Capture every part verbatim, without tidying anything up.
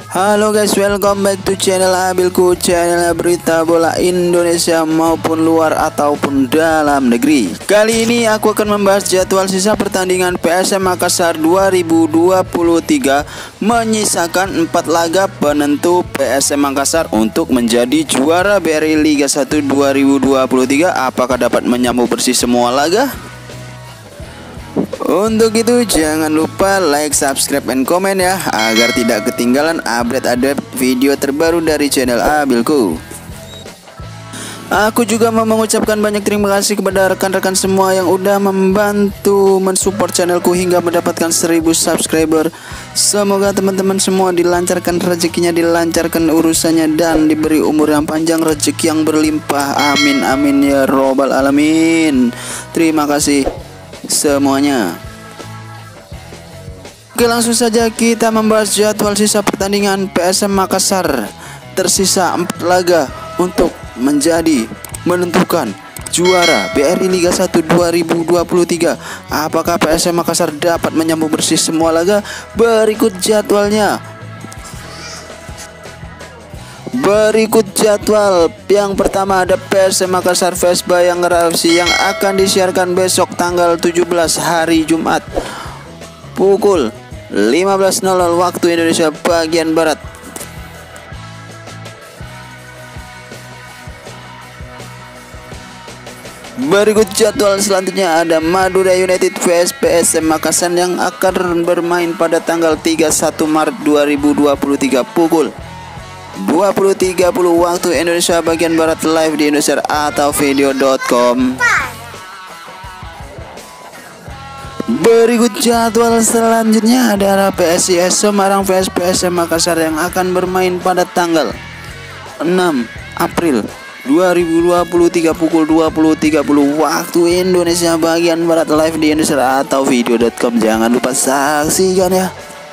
Halo guys, welcome back to channel Abilku, channel berita bola Indonesia maupun luar ataupun dalam negeri. Kali ini aku akan membahas jadwal sisa pertandingan P S M Makassar dua ribu dua puluh tiga, menyisakan empat laga penentu P S M Makassar untuk menjadi juara B R I Liga satu dua ribu dua puluh tiga. Apakah dapat menyambut bersih semua laga? Untuk itu jangan lupa like, subscribe, and komen ya, agar tidak ketinggalan update-update video terbaru dari channel Abilku. Aku juga mau mengucapkan banyak terima kasih kepada rekan-rekan semua yang udah membantu mensupport channelku hingga mendapatkan seribu subscriber. Semoga teman-teman semua dilancarkan rezekinya, dilancarkan urusannya, dan diberi umur yang panjang, rezeki yang berlimpah. Amin amin ya robbal alamin. Terima kasih semuanya. Oke, langsung saja kita membahas jadwal sisa pertandingan P S M Makassar. Tersisa empat laga untuk menjadi menentukan juara B R I Liga satu dua ribu dua puluh tiga. Apakah P S M Makassar dapat menyambut bersih semua laga? Berikut jadwalnya. Berikut jadwal. Yang pertama ada P S M Makassar vs Bayangkara F C yang akan disiarkan besok tanggal tujuh belas hari Jumat pukul lima belas nol nol waktu Indonesia bagian Barat. Berikut jadwal selanjutnya ada Madura United vs P S M Makassar yang akan bermain pada tanggal tiga puluh satu Maret dua ribu dua puluh tiga pukul dua puluh tiga puluh waktu Indonesia bagian Barat, live di Indosiar atau video dot com. Berikut jadwal selanjutnya adalah P S I S Semarang vs P S M Makassar yang akan bermain pada tanggal enam April dua ribu dua puluh tiga pukul dua puluh tiga puluh waktu Indonesia bagian Barat, live di Indosiar atau video dot com. Jangan lupa saksikan ya.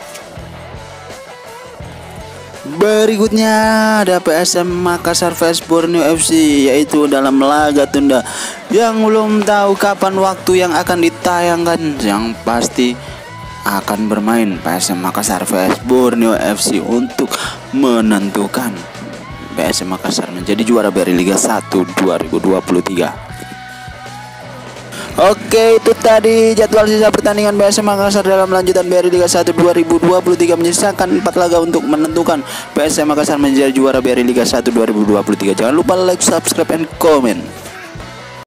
Berikutnya ada P S M Makassar vs Borneo F C, yaitu dalam laga tunda yang belum tahu kapan waktu yang akan ditayangkan. Yang pasti akan bermain P S M Makassar vs Borneo F C untuk menentukan P S M Makassar menjadi juara B R I Liga satu dua ribu dua puluh tiga. Oke, itu tadi jadwal sisa pertandingan P S M Makassar dalam lanjutan B R I Liga satu dua ribu dua puluh tiga, menyisakan empat laga untuk menentukan P S M Makassar menjadi juara B R I Liga satu dua ribu dua puluh tiga. Jangan lupa like, subscribe, and comment.